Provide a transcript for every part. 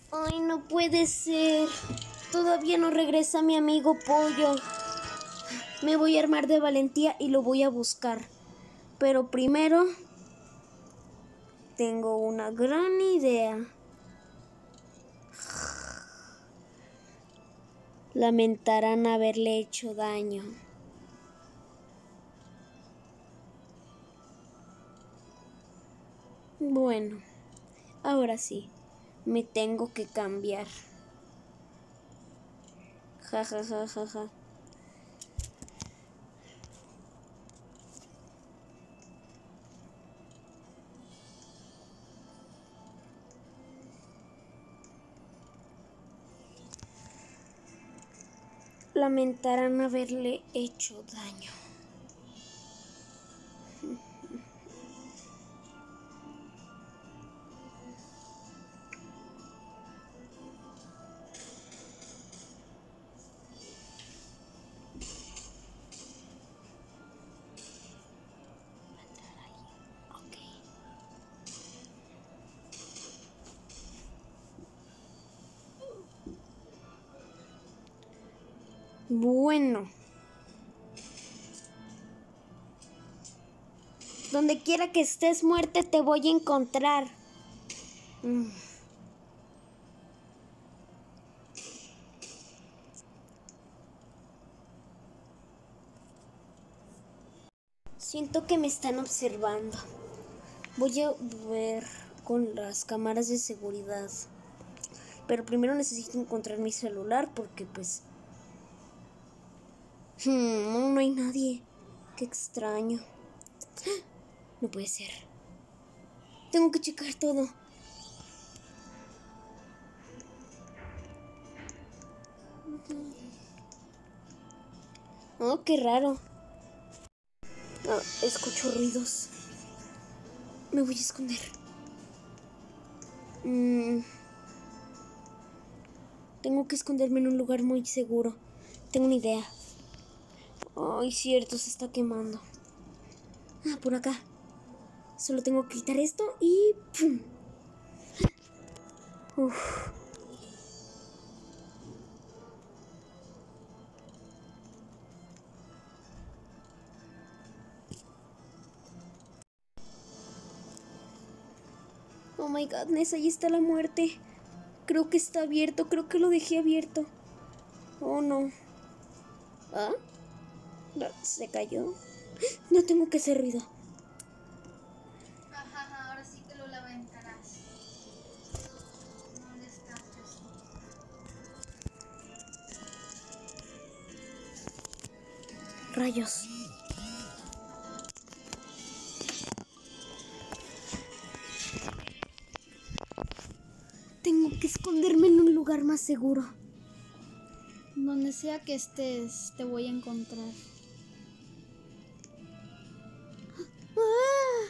Ay, no puede ser. Todavía no regresa mi amigo Pollo. Me voy a armar de valentía y lo voy a buscar. Pero primero tengo una gran idea. Lamentarán haberle hecho daño. Bueno, ahora sí, me tengo que cambiar. Ja, ja, ja, ja, ja. Lamentarán haberle hecho daño. Bueno. Donde quiera que estés, muerte, te voy a encontrar. Siento que me están observando. Voy a ver con las cámaras de seguridad. Pero primero necesito encontrar mi celular porque pues... no hay nadie. Qué extraño. No puede ser. Tengo que checar todo. Oh, qué raro. Escucho ruidos. Me voy a esconder. Tengo que esconderme en un lugar muy seguro. Tengo una idea. Ay, cierto, se está quemando. Por acá. Solo tengo que quitar esto y... ¡pum! Uf. Oh my godness, ahí está la muerte. Creo que está abierto, creo que lo dejé abierto. Oh no. ¿Ah? ¿Se cayó? No tengo que hacer ruido. Ajá, ahora sí que lo lamentarás. No descanses. Rayos. Tengo que esconderme en un lugar más seguro. Donde sea que estés, te voy a encontrar. ¡Ah!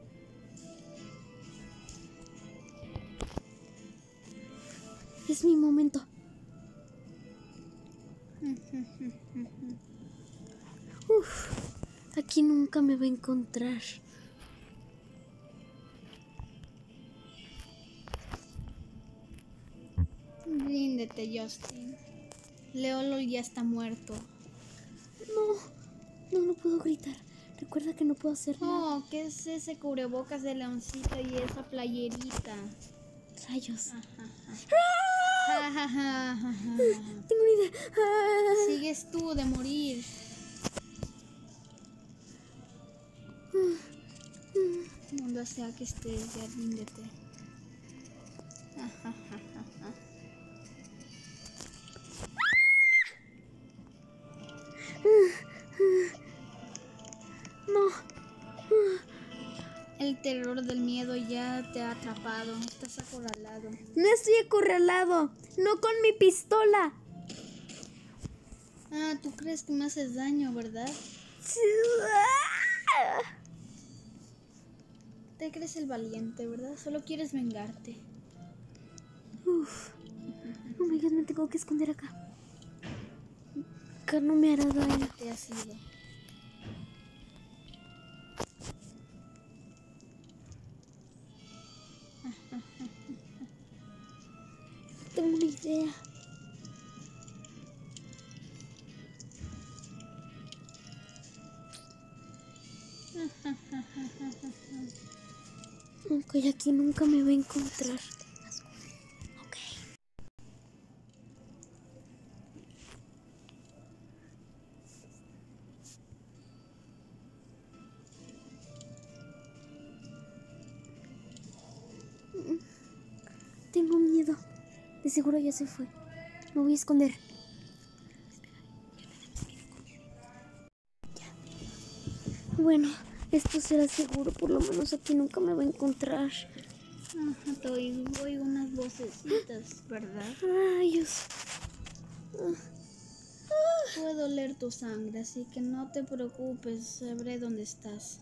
Es mi momento. Uf, aquí nunca me va a encontrar. Ríndete, Justin. Leolo ya está muerto. No puedo gritar. Recuerda que no puedo hacer nada. Oh, ¿qué es ese cubrebocas de leoncita y esa playerita? Rayos. Tengo una idea. Sigues tú de morir. Donde sea que estés, ya ríndete. No. El terror del miedo ya te ha atrapado. Estás acorralado. No estoy acorralado. No con mi pistola. Ah, tú crees que me haces daño, ¿verdad? Te crees el valiente, ¿verdad? Solo quieres vengarte. Uf. Oh my god, me tengo que esconder acá. Acá no me hará daño. Te has ido. tengo una idea. Ok, aquí nunca me va a encontrar. Ok. Tengo miedo. De seguro ya se fue. Me voy a esconder. Bueno, esto será seguro. Por lo menos aquí nunca me va a encontrar. Te oigo unas vocecitas, ¿verdad? Ay, Dios. Puedo oler tu sangre, así que no te preocupes, sabré dónde estás.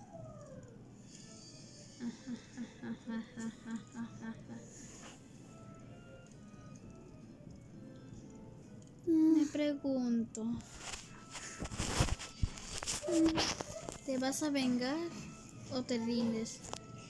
Me pregunto, ¿te vas a vengar o te rindes?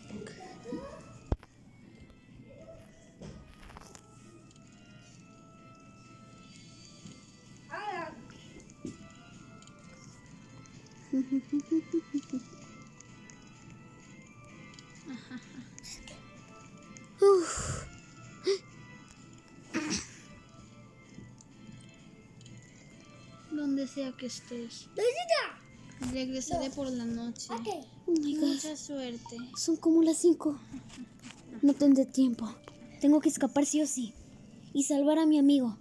Uf. Donde sea que estés, regresaré por la noche. Oh my God. Mucha suerte. Son como las 5. No tendré tiempo. Tengo que escapar sí o sí. Y salvar a mi amigo.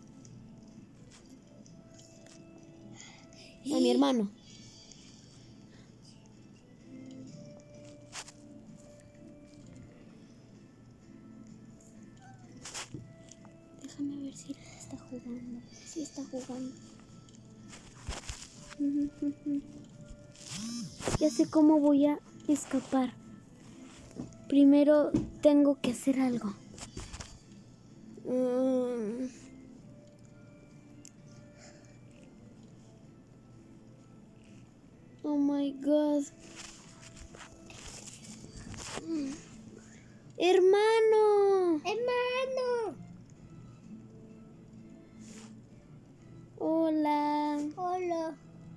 A mi hermano. Déjame ver si está jugando. Sí está jugando. Ya sé cómo voy a escapar. Primero tengo que hacer algo. Oh my God. Hermano. Hermano. Hola. Hola.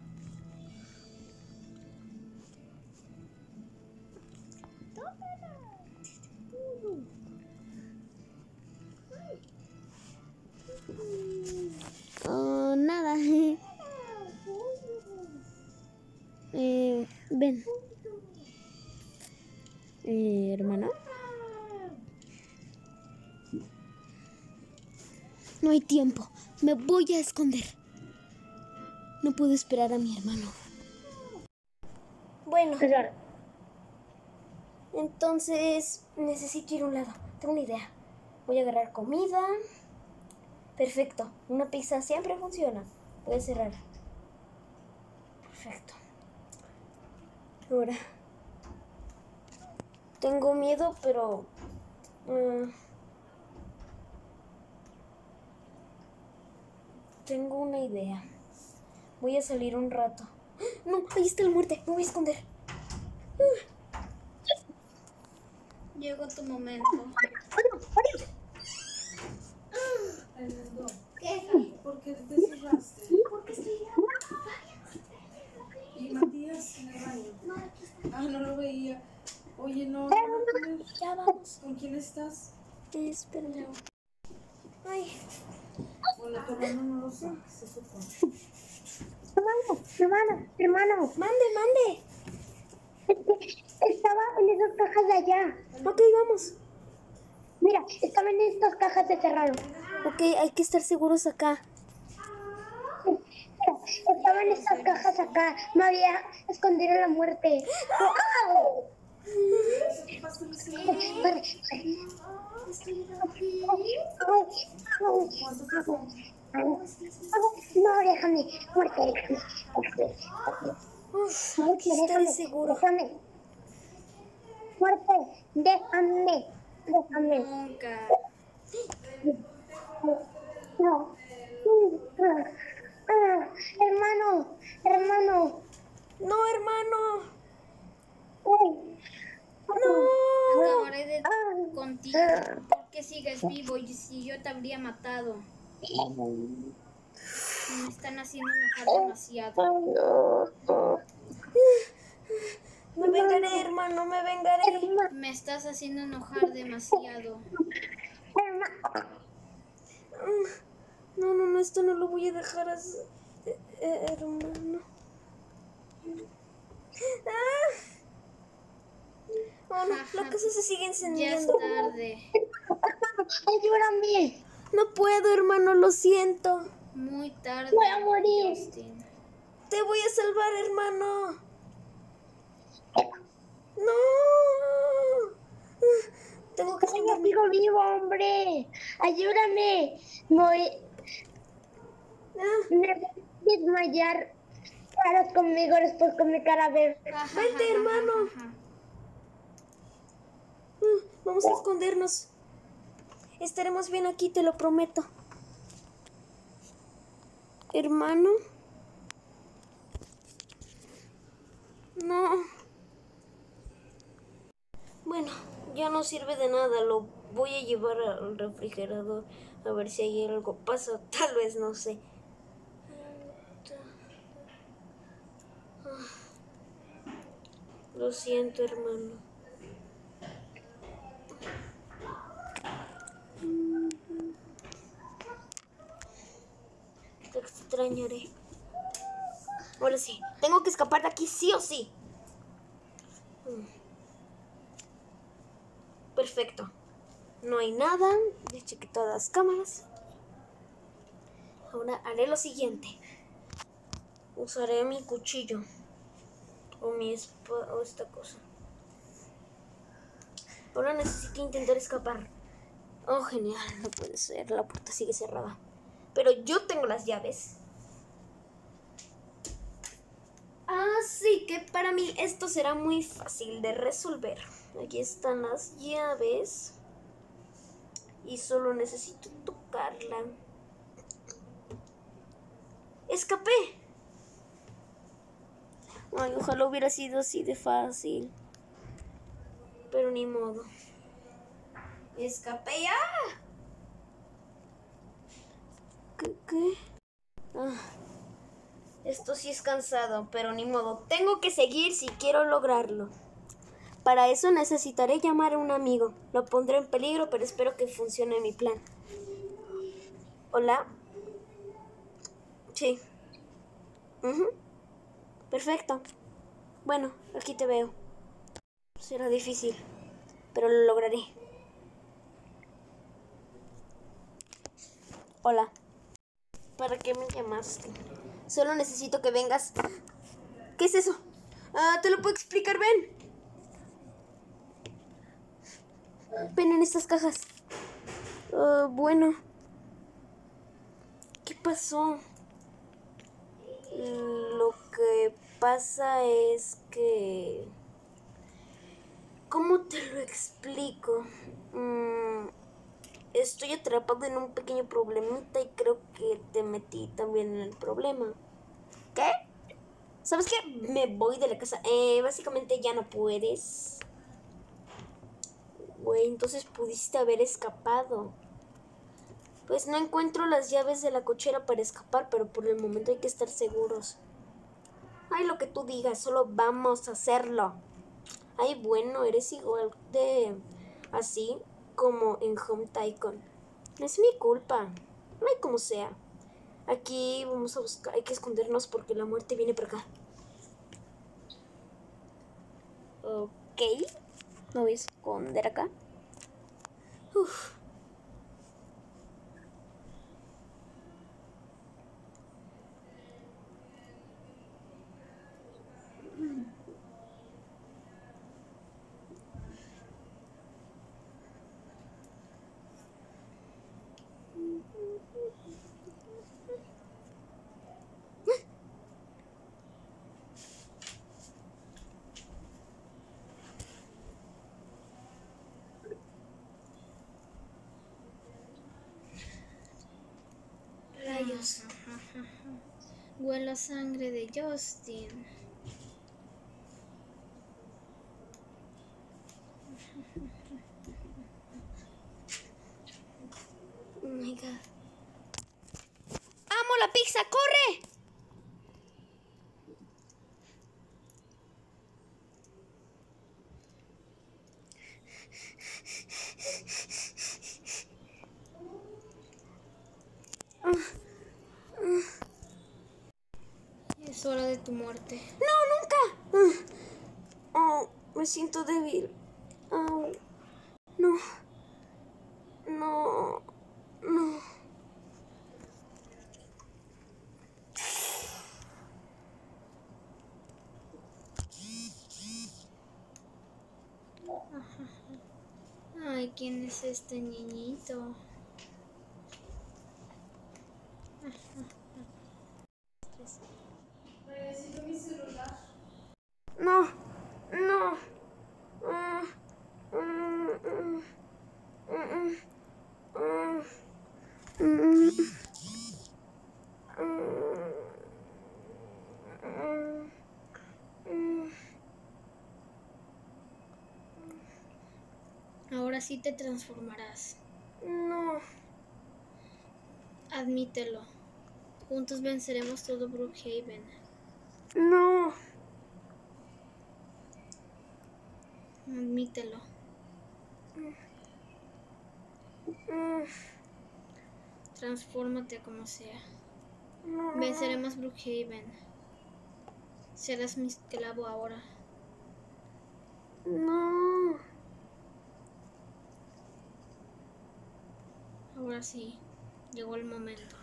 Oh, nada. Ven. Hermana. No hay tiempo. Me voy a esconder. No puedo esperar a mi hermano. Bueno. Entonces necesito ir a un lado. Tengo una idea. Voy a agarrar comida. Perfecto. Una pizza siempre funciona. Voy a cerrar. Perfecto. Ahora. Tengo miedo, pero... tengo una idea. Voy a salir un rato. No, ahí está la muerte. Me voy a esconder. Llegó tu momento. ¿Qué? ¿Por qué te cerraste? Porque estoy... ¿Y Matías en el baño? No, aquí está. Ah, no lo veía. Oye, no, Ya vamos. ¿con quién estás? Espérame. Ay. Bueno, tu hermano no lo sabe, se supone. Hermano, Mande. estaba en esas cajas de allá. Ok, vamos. Mira, estaba en estas cajas de cerraron. Ok, hay que estar seguros acá. Mira, estaba en estas cajas acá. Me había escondido la muerte. ¡Au! Corre. No, déjame. Muerte, déjame. Uf, aquí estaré seguro. Déjame. Muerte, déjame. Nunca. No. Hermano. No, hermano. Uy. No. Acabaré contigo. Porque si sigues vivo y si yo te habría matado. Me están haciendo enojar demasiado. Me vengaré, hermano, me vengaré. Me estás haciendo enojar demasiado. No, no, no, esto no lo voy a dejar así. Hermano. Oh, no, la casa se sigue Ya es encendiendo. tarde. Ayúdame. No puedo, hermano, lo siento. Muy tarde. Voy a morir. Justin. Te voy a salvar, hermano. No. Tengo que Yo esconderme. sigo vivo, hombre. Ayúdame. Voy. Ah, Me voy a desmayar. Caras conmigo después con mi cara verde. Vente, hermano. Vamos a escondernos. Estaremos bien aquí, te lo prometo. Hermano. No. Bueno, ya no sirve de nada. Lo voy a llevar al refrigerador a ver si hay algo pasa. Tal vez, no sé. Lo siento, hermano. Te extrañaré. Ahora sí, tengo que escapar de aquí sí o sí. Perfecto. No hay nada. Ya chequé todas las cámaras. Ahora haré lo siguiente. Usaré mi cuchillo. O mi espada. O esta cosa. Ahora necesito intentar escapar. Oh, genial. No puede ser. La puerta sigue cerrada. Pero yo tengo las llaves. Así que para mí esto será muy fácil de resolver. Aquí están las llaves. Y solo necesito tocarla. ¡Escapé! Ay, ojalá hubiera sido así de fácil. Pero ni modo. ¡Escapé ya! ¿Qué? Esto sí es cansado, pero ni modo. Tengo que seguir si quiero lograrlo. Para eso necesitaré llamar a un amigo. Lo pondré en peligro, pero espero que funcione mi plan. ¿Hola? Sí. Perfecto. Bueno, aquí te veo. Será difícil, pero lo lograré. Hola. ¿Para qué me llamaste? Solo necesito que vengas. ¿Qué es eso? Te lo puedo explicar, ven. Ven en estas cajas. Bueno. ¿Qué pasó? Lo que pasa es que... ¿Cómo te lo explico? Estoy atrapado en un pequeño problemita y creo que te metí también en el problema. ¿Qué? ¿Sabes qué? Me voy de la casa. Básicamente ya no puedes. Güey, entonces pudiste haber escapado. Pues no encuentro las llaves de la cochera para escapar, pero por el momento hay que estar seguros. Ay, lo que tú digas, solo vamos a hacerlo. Ay, bueno, eres igual de así como en Home Tycoon. No es mi culpa. Ay, como sea. Aquí vamos a buscar, hay que escondernos porque la muerte viene por acá. Ok. Me voy a esconder acá. Uf. Rayos. Huelo a sangre de Justin. God. ¡Amo la pizza! ¡Corre! Es hora de tu muerte. ¡No, nunca! Oh, me siento débil. Oh, no. No. No. Ay, ¿quién es este niñito? No. No. Mm, mm, mm, mm, mm, mm, mm. Ahora sí te transformarás. No. Admítelo. Juntos venceremos todo Brookhaven. No. Admítelo. Mm, Transfórmate como sea. no. Venceremos Brookhaven. Serás mi esclavo ahora. No. Ahora sí, llegó el momento.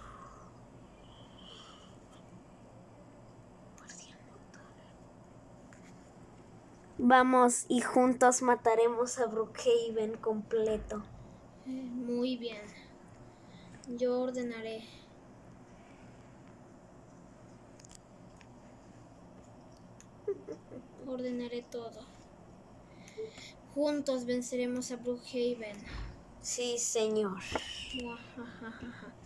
Vamos y juntos mataremos a Brookhaven completo. Muy bien. Yo ordenaré. Ordenaré todo. Juntos venceremos a Brookhaven. Sí, señor. Muajajajaja.